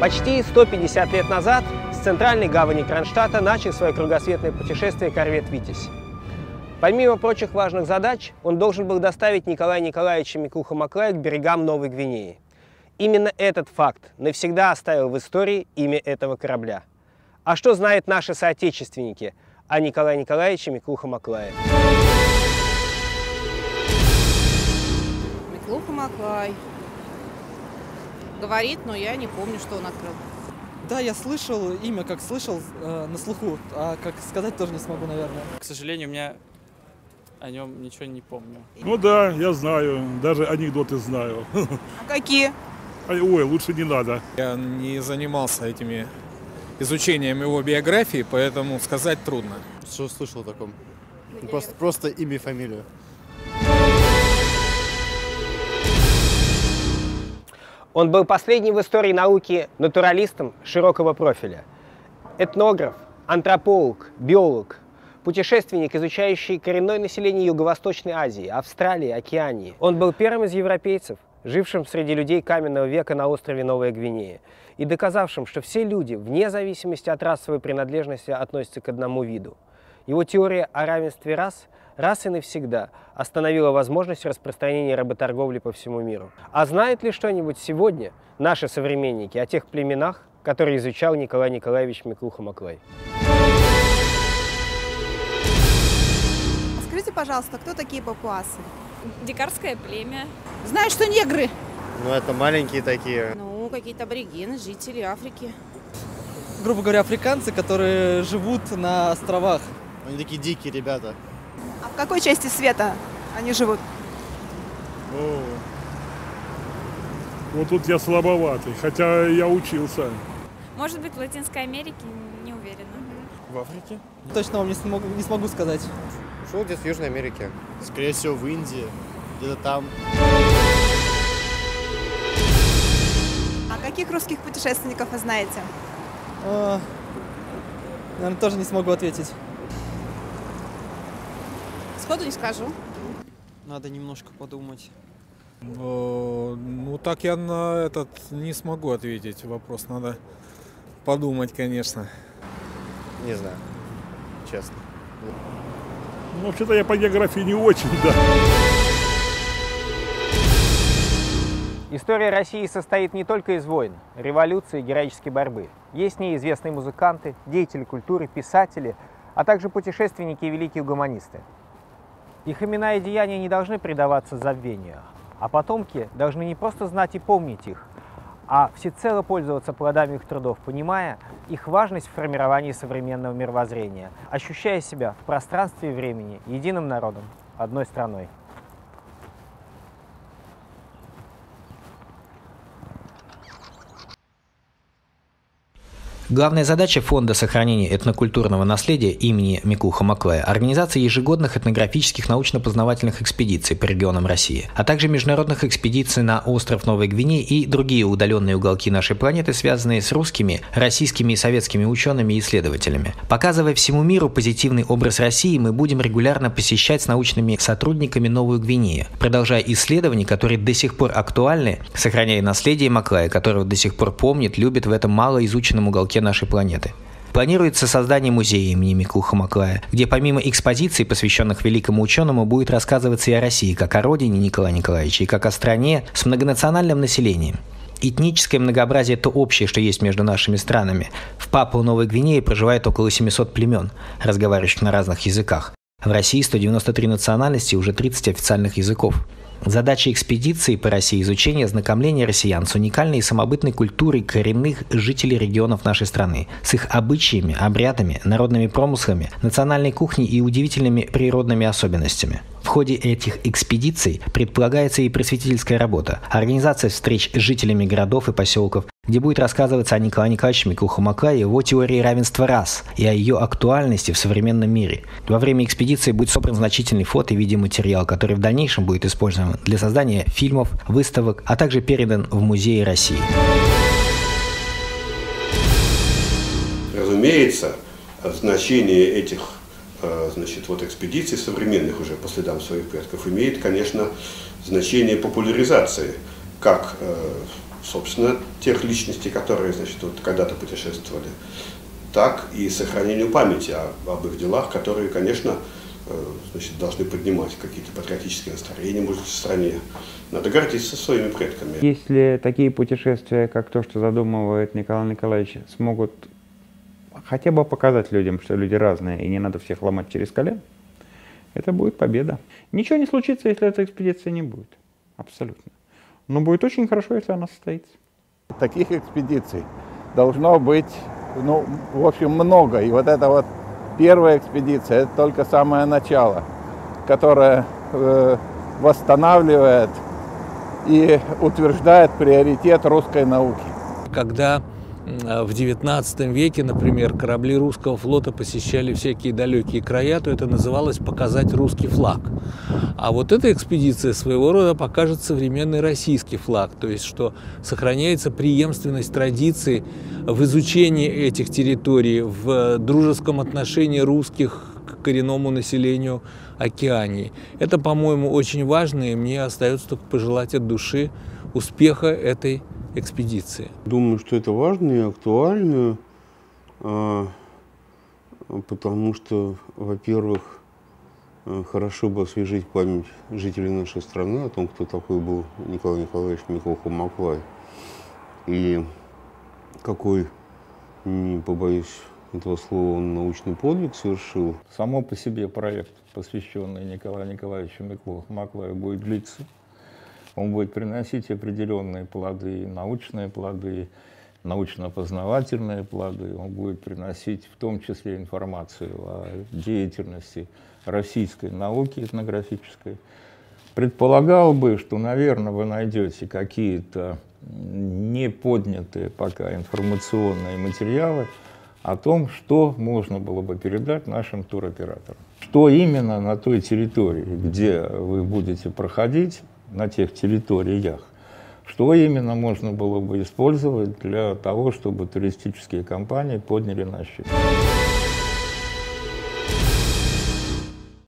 Почти 150 лет назад с центральной гавани Кронштадта начал свое кругосветное путешествие корвет «Витязь». Помимо прочих важных задач, он должен был доставить Николая Николаевича Миклуху-Маклая к берегам Новой Гвинеи. Именно этот факт навсегда оставил в истории имя этого корабля. А что знают наши соотечественники о Николае Николаевиче Миклуху-Маклае? Миклуха-Маклай. Говорит, но я не помню, что он открыл. Да, я слышал имя, как слышал на слуху, а как сказать тоже не смогу, наверное. К сожалению, у меня о нем ничего не помню. Ну да, я знаю, даже анекдоты знаю. А какие? Ой, лучше не надо. Я не занимался изучением его биографии, поэтому сказать трудно. Что слышал о таком? Просто имя и фамилию. Он был последним в истории науки натуралистом широкого профиля. Этнограф, антрополог, биолог, путешественник, изучающий коренное население Юго-Восточной Азии, Австралии, Океании. Он был первым из европейцев, жившим среди людей каменного века на острове Новая Гвинея, и доказавшим, что все люди, вне зависимости от расовой принадлежности, относятся к одному виду. Его теория о равенстве рас раз и навсегда остановила возможность распространения работорговли по всему миру. А знают ли что-нибудь сегодня наши современники о тех племенах, которые изучал Николай Николаевич Миклуха-Маклай? Скажите, пожалуйста, кто такие папуасы? Дикарское племя. Знаю, что негры. Ну, это маленькие такие. Ну, какие-то аборигены, жители Африки. Грубо говоря, африканцы, которые живут на островах. Они такие дикие ребята. А в какой части света они живут? О, вот тут я слабоватый, хотя я учился. Может быть, в Латинской Америке, не уверена. В Африке? Точно вам не смогу сказать. Шел где-то в Южной Америке. Скорее всего, в Индии. Где-то там. А каких русских путешественников вы знаете? Наверное, тоже не смогу ответить. Сходу не скажу. Надо немножко подумать. Ну, так я на этот не смогу ответить вопрос. Надо подумать, конечно. Не знаю. Честно. Ну, вообще-то я по географии не очень, да. История России состоит не только из войн, революций и героической борьбы. Есть в ней известные музыканты, деятели культуры, писатели, а также путешественники и великие гуманисты. Их имена и деяния не должны предаваться забвению, а потомки должны не просто знать и помнить их, а всецело пользоваться плодами их трудов, понимая их важность в формировании современного мировоззрения, ощущая себя в пространстве и времени единым народом, одной страной. Главная задача Фонда сохранения этнокультурного наследия имени Миклуха-Маклая – организация ежегодных этнографических научно-познавательных экспедиций по регионам России, а также международных экспедиций на остров Новой Гвинеи и другие удаленные уголки нашей планеты, связанные с русскими, российскими и советскими учеными и исследователями. Показывая всему миру позитивный образ России, мы будем регулярно посещать с научными сотрудниками Новую Гвинею, продолжая исследования, которые до сих пор актуальны, сохраняя наследие Маклая, которого до сих пор помнит, любит в этом малоизученном уголке нашей планеты. Планируется создание музея имени Миклуха-Маклая, где помимо экспозиций, посвященных великому ученому, будет рассказываться и о России, как о родине Николая Николаевича, и как о стране с многонациональным населением. Этническое многообразие – то общее, что есть между нашими странами. В Папуа-Новой Гвинее проживает около 700 племен, разговаривающих на разных языках. В России 193 национальности и уже 30 официальных языков. Задача экспедиции по России – изучение ознакомления россиян с уникальной и самобытной культурой коренных жителей регионов нашей страны, с их обычаями, обрядами, народными промыслами, национальной кухней и удивительными природными особенностями. В ходе этих экспедиций предполагается и просветительская работа, организация встреч с жителями городов и поселков, где будет рассказываться о Николае Николаевиче Миклуху-Маклае, его теории равенства рас и о ее актуальности в современном мире. Во время экспедиции будет собран значительный фото- и видеоматериал, который в дальнейшем будет использован для создания фильмов, выставок, а также передан в Музее России. Разумеется, значение этих экспедиций современных уже по следам своих предков имеет, конечно, значение популяризации как собственно, тех личностей, которые, значит, вот когда-то путешествовали, так и сохранению памяти об их делах, которые, конечно, значит, должны поднимать какие-то патриотические настроения, может, в стране. Надо гордиться своими предками. Если такие путешествия, как то, что задумывает Николай Николаевич, смогут хотя бы показать людям, что люди разные, и не надо всех ломать через колено, это будет победа. Ничего не случится, если этой экспедиции не будет. Абсолютно. Но будет очень хорошо, если она состоится. Таких экспедиций должно быть, ну, в общем, много. И вот эта вот первая экспедиция, это только самое начало, которое восстанавливает и утверждает приоритет русской науки. Когда в XIX веке, например, корабли русского флота посещали всякие далекие края, то это называлось «показать русский флаг». А вот эта экспедиция своего рода покажет современный российский флаг, то есть что сохраняется преемственность традиций в изучении этих территорий, в дружеском отношении русских к коренному населению Океании. Это, по-моему, очень важно, и мне остается только пожелать от души успеха этой экспедиции. Думаю, что это важно и актуально, потому что, во-первых, хорошо бы освежить память жителей нашей страны о том, кто такой был Николай Николаевич Микоха-Маклай и какой, не побоюсь этого слова, он научный подвиг совершил. Само по себе проект, посвященный Николаю Николаевичу Микоха-Маклаю, будет длиться. Он будет приносить определенные плоды, научно-познавательные плоды. Он будет приносить в том числе информацию о деятельности российской науки этнографической. Предполагал бы, что, наверное, вы найдете какие-то не поднятые пока информационные материалы о том, что можно было бы передать нашим туроператорам. Что именно на той территории, где вы будете проходить, на тех территориях, что именно можно было бы использовать для того, чтобы туристические компании подняли на счет.